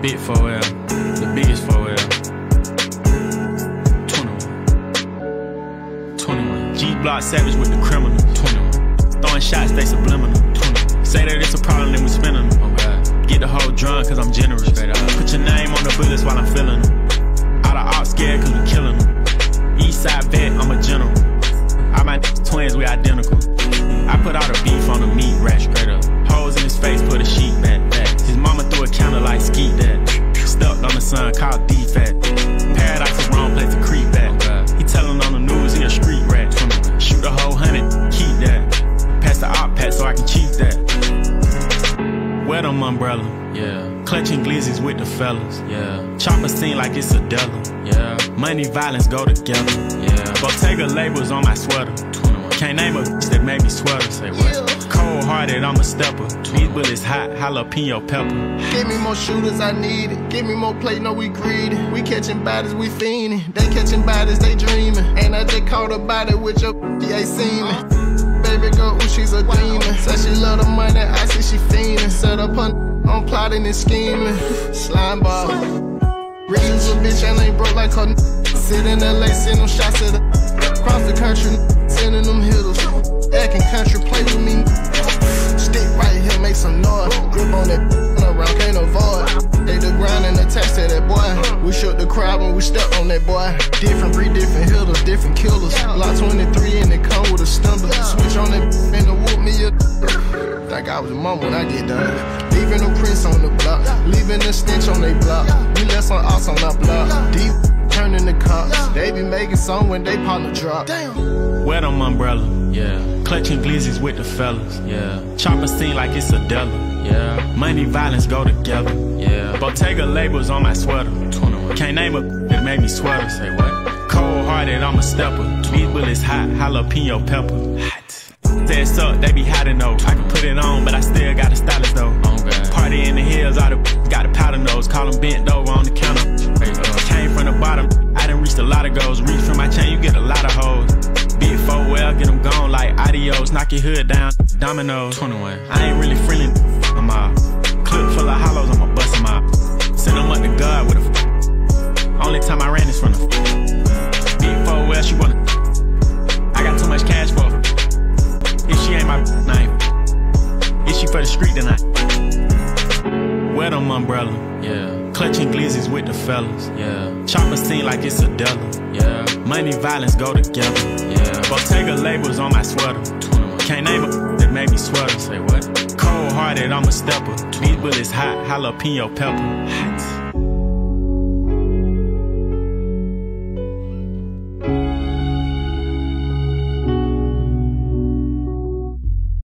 Big 4L, the biggest 4L. 21. G-Block Savage with the criminal. 21. Throwing shots, they subliminal. 21. Say that it's a problem, then we spinning them. Oh God. Get the whole drum, cause I'm generous. Put your name on the bullets while I'm feeling them. All the ops scared, cause we killing them. Eastside vet, I'm a general. All my twins, we identical. I put all the beef on the meat rack, straight up. Holes in his face, put a sheet back. His mama threw a counter like skeet that. Stuck on the sun, called D-Fat. Paradise is wrong place to creep back. He tellin' on the news he a street rat. Shoot the whole 100, keep that. Pass the op pack so I can cheat that. Wear them umbrella, yeah. Clutching glizzies with the fellas, yeah. Chopper scene like it's a Della, yeah. Money, violence go together, yeah. Bottega labels on my sweater. 21. Can't name a bitch that made me sweater. Say what? Yeah. Cold hearted, I'm a stepper. These bullets hot, jalapeno pepper. Give me more shooters, I need it. Give me more plate, no we greedy. We catching bodies, we fiending. They catching bodies, they dreaming. And I just caught a body with your she ain't seen me. Baby girl, ooh, she's a demon. Said she love the money, I see she fiending. Set up on plotting and scheming. Slime ball. Reuse a bitch and ain't broke like her. Sit in LA, send them shots at her. Across the country, sending them hitters. Acting country, play with me. Stick right here, make some noise. Grip on that around, can't avoid. They the grind and attached to that boy. We shook the crowd when we stepped on that boy. Different breed, different hitters, different killers. Block 23 and it come with a stumble. Switch on that and to whoop me up. Think I was a mom when I get done. Leaving the prints on the block, leaving the stench on they block. We left some ops on our block. Deep turning the cops. They be making song when they partner drop. Wear them umbrella, yeah. Clutching glizzies with the fellas, yeah. Chopper scene like it's a Della, yeah. Money, violence go together, yeah. Bottega labels on my sweater. 21. Can't name a that made me sweater. Say what? Cold hearted, I'm a stepper. These bullets hot, jalapeno pepper. Hot. Say it's up, they be hiding though. I can put it on, but I still got a stylist though. Party in the hills, all the got a powder nose. Call them bent over on the counter. Came from the bottom, I done reached a lot of goals. Reach from my chain, you get a lot of hoes. Big 4L, get them gone like adios. Knock your hood down, dominoes. 21. I ain't really friendly, I'm out. Clip full of hollows, I'ma bust them out. Send them up to God with a only time I ran this from the Big 4L, she wanna I got too much cash for her. If she ain't my name, if she for the street then I wear them umbrella, yeah. Clutching glizzies with the fellas, yeah. Chopper scene like it's a Della, yeah. Money, violence go together, yeah. Bottega labels on my sweater. 21. Can't name a that made me sweater. Say what? Cold hearted, I'm a stepper. These bullets hot, jalapeno pepper. Hot.